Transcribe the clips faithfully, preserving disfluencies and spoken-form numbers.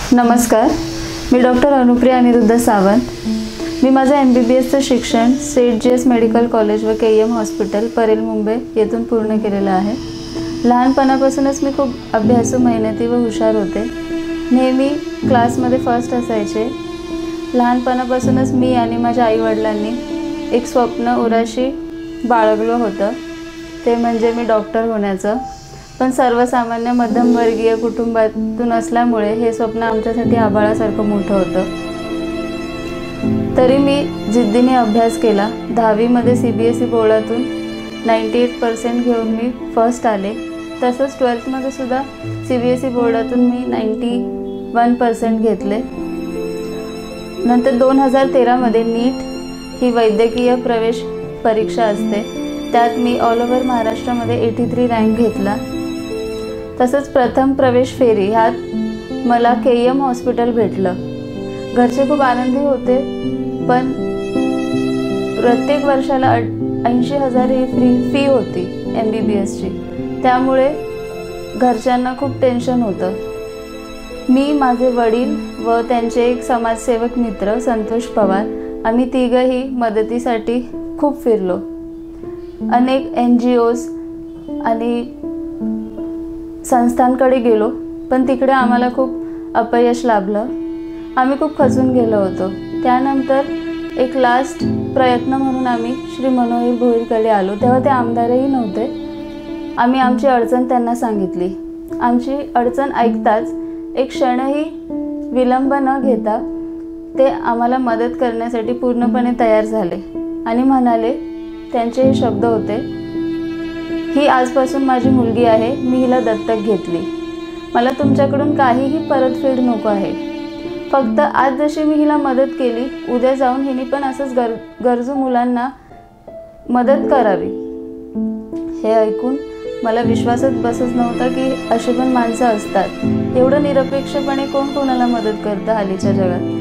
नमस्कार, मी डॉक्टर अनुप्रिया अनिरुद्ध सावंत। मी माझं एम बी बी एसचं शिक्षण Seth G S medical college व K M hospital Parel Mumbai येथून पूर्ण केलेलं आहे। लहानपणापासूनच मी खूप अभ्यासू, मेहनती व हुशार होते। नेहमी क्लासमध्ये फर्स्ट असायचे। लहानपणापासूनच मी आणि माझ्या आईवडिलांनी एक स्वप्न उराशी बाळगलं होतं, ते म्हणजे मी डॉक्टर होण्याचं। पण सर्वसामान्य मध्यमवर्गीय कुटुंबातून असल्यामुळे हे स्वप्न आमच्यासाठी आभाळासारखं मोठं होतं। तरी मी जिद्दीने अभ्यास केला। दहावीमध्ये सी बी एस ई बोर्डातून नाईंटी एट पर्सेंट घेऊन मी फर्स्ट आले। तसंच ट्वेल्थमध्ये सुद्धा सी बी एस ई बोर्डातून मी नाईंटी वन पर्सेंट घेतले। नंतर दोन हजार तेरामध्ये नीट ही वैद्यकीय प्रवेश परीक्षा असते, त्यात मी ऑल ओव्हर महाराष्ट्रामध्ये एटी थ्री रँक घेतला। तसंच प्रथम प्रवेश फेरी ह्यात मला के एम हॉस्पिटल भेटलं। घरचे खूप आनंदी होते, पण प्रत्येक वर्षाला ऐंशी हजार ही फ्री फी होती एम बी बी एसची, त्यामुळे घरच्यांना खूप टेन्शन होतं। मी, माझे वडील व त्यांचे एक समाजसेवक मित्र संतोष पवार, आम्ही तिघंही मदतीसाठी खूप फिरलो। अनेक एन जी ओज आणि संस्थांकडे गेलो, पण तिकडे आम्हाला खूप अपयश लाभलं। आम्ही खूप खचून गेलो होतो। त्यानंतर एक लास्ट प्रयत्न म्हणून आम्ही श्री मनोहर भोईरकडे आलो। तेव्हा ते आमदारही नव्हते। आम्ही आमची अडचण त्यांना सांगितली। आमची अडचण ऐकताच एक क्षणही विलंब न घेता ते आम्हाला मदत करण्यासाठी पूर्णपणे तयार झाले आणि म्हणाले, त्यांचे हे शब्द होते, ही आजपासून माझी मुलगी आहे, मी हिला दत्तक घेतली। मला तुमच्याकडून काहीही परतफेड नको आहे। फक्त आज जशी मी हिला मदत केली, उद्या जाऊन हिने पण असंच गर गरजू मुलांना मदत करावी। हे ऐकून मला विश्वासच बसत नव्हता की अशी पण माणसं असतात। एवढं निरपेक्षपणे कोण कोणाला मदत करतं हल्लीच्या जगात।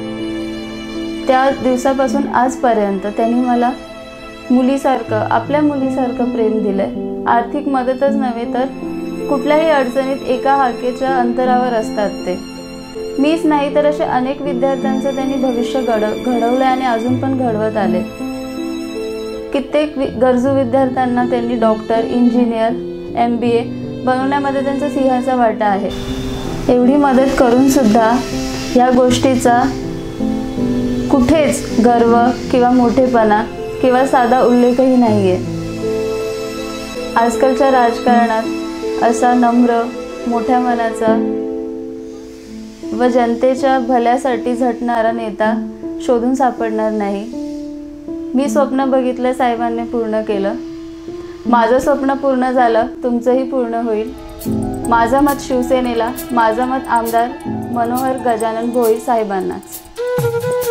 त्या दिवसापासून आजपर्यंत त्यांनी मला मुलीसारखं, आपल्या मुलीसारखं प्रेम दिलंय। आर्थिक मदतच नव्हे तर कुठल्याही अडचणीत एका हाकेच्या अंतरावर असतात ते। मीच नाही तर असे अनेक विद्यार्थ्यांचं त्यांनी भविष्य घड घडवलंय आणि अजून पण घडवत आले। कित्येक गरजू विद्यार्थ्यांना त्यांनी doctor, engineer, M B A बनवण्यामध्ये त्यांचा सिंहाचा वाटा आहे। एवढी मदत करून सुद्धा या गोष्टीचा कुठेच गर्व किंवा मोठेपणा किंवा साधा उल्लेखही नाही आहे। आजकालच्या राजकारणात असा नम्र, मोठ्या मनाचा व जनतेच्या भल्यासाठी झटणारा नेता शोधून सापडणार नाही। मी स्वप्न बघितलं, साहेबांनी पूर्ण केलं। माझं स्वप्न पूर्ण झालं, तुमचंही पूर्ण होईल। माझं मत शिवसेनेला, माझं मत आमदार मनोहर गजानन भोईर साहेबांनाच।